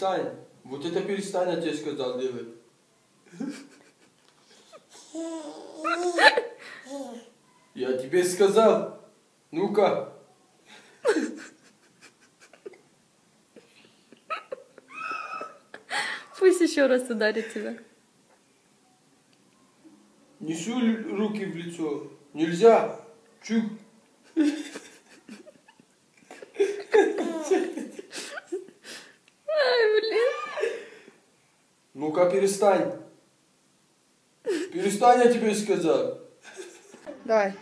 перестань. Вот это перестань, я тебе сказал делать. Я тебе сказал. Ну-ка. Пусть еще раз ударит тебя. Не суй руки в лицо. Нельзя. Чук. Ай, блин. Ну-ка, перестань. Перестань, я тебе сказал. Давай.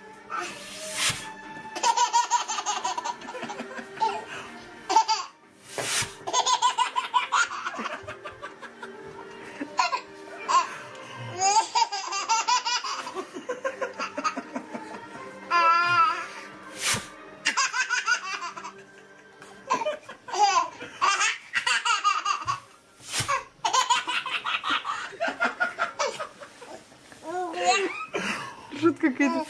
Жутко какая-то.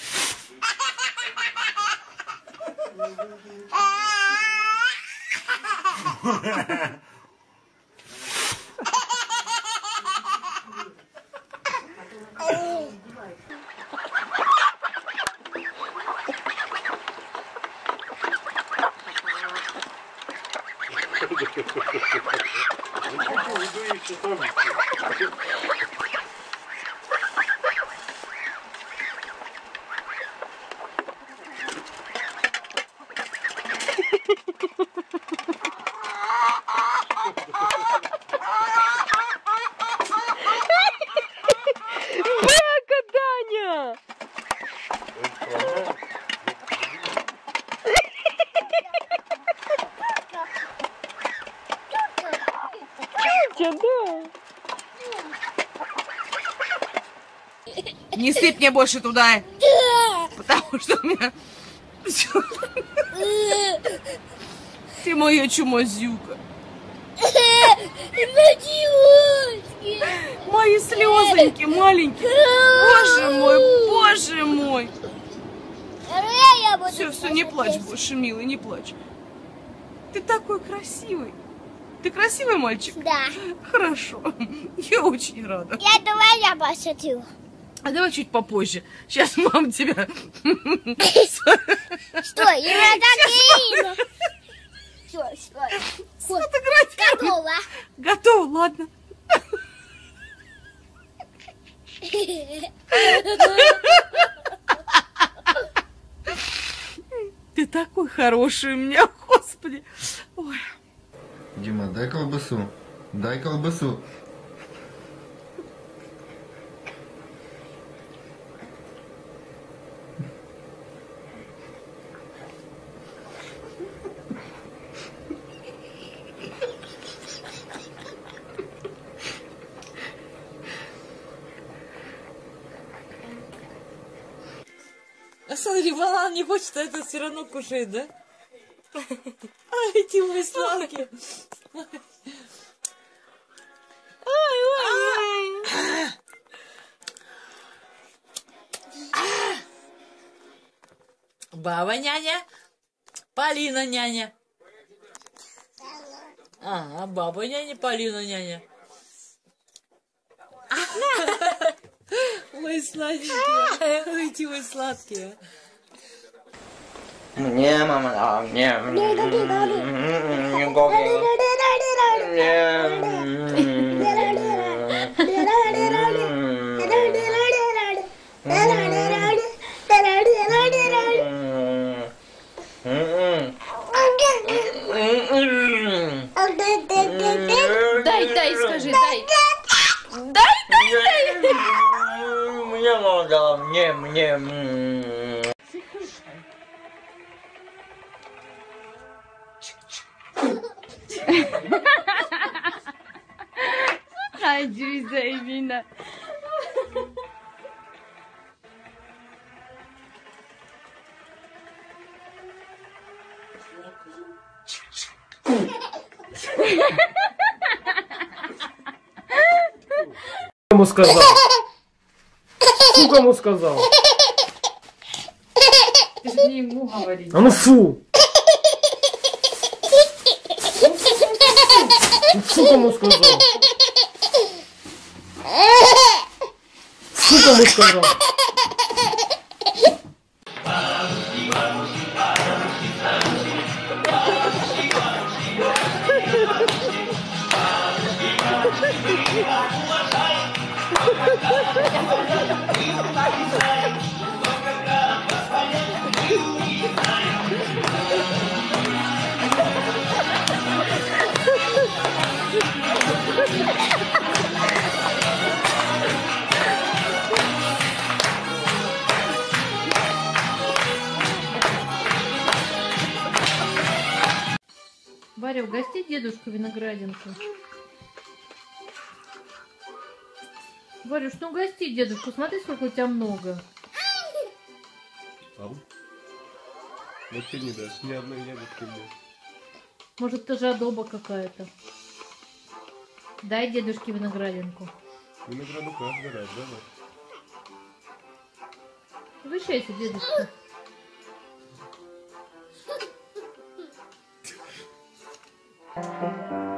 Не сыпь мне больше туда, потому что у меня... Ты моя чумазюка. Мои слезоньки маленькие. Боже мой, боже мой. Все, не плачь больше, милый, не плачь. Ты такой красивый. Ты красивый мальчик? Да. Хорошо. Я очень рада. Давай я посмотрю. А давай чуть попозже. Сейчас мама тебя... Стой, я так и... Стой. Сфотографируй. Готово. Готово, ладно. Ты такой хороший у меня, Господи. Ой. Дима, дай колбасу. Дай колбасу. А смотри, банан не хочет, а это все равно кушает, да? Ай, ты мой сладкий. Ай. Баба няня, Полина няня. А баба няня, Полина няня. Ой, сладенькие. Ой, ты мой сладкие. Мне мама дала, мне. Дай, скажи, дай. Мне мама дала, мне. Ay, Cüze evine. Кому сказал? Фу, кому сказал? Ты же не ему говори. А ну фу! Фу, кому сказал? Фу, кому сказал? Варя, угости дедушку виноградинку. Варюш, ну угости дедушку. Смотри, сколько у тебя много. Ау. Вообще не дашь, ни одной ягодки мне. Может, это же адоба какая-то. Дай дедушке виноградинку. Винограду каждый раз, давай. Угощайся, дедушка. Thank you.